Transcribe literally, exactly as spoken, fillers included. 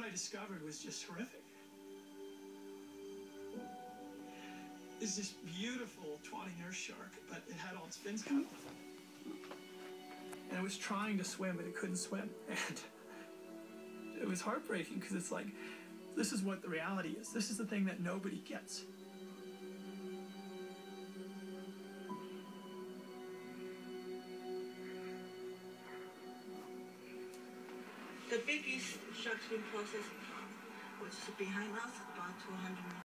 I discovered was just horrific. It's this beautiful tawny nurse shark, but it had all its fins cut off. And it was trying to swim, but it couldn't swim. And it was heartbreaking because it's like, this is what the reality is. This is the thing that nobody gets. The biggest shark fin process, which is behind us, about two hundred meters.